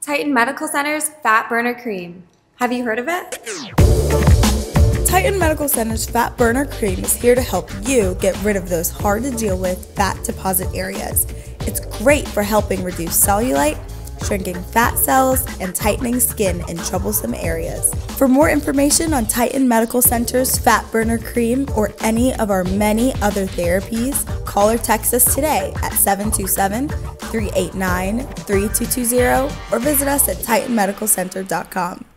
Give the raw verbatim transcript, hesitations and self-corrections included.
Titan Medical Center's Fat Burner Cream. Have you heard of it? Titan Medical Center's Fat Burner Cream is here to help you get rid of those hard to deal with fat deposit areas. It's great for helping reduce cellulite, shrinking fat cells, and tightening skin in troublesome areas. For more information on Titan Medical Center's Fat Burner Cream or any of our many other therapies, call or text us today at seven two seven, three eight nine, three two two zero or visit us at titan medical center dot com.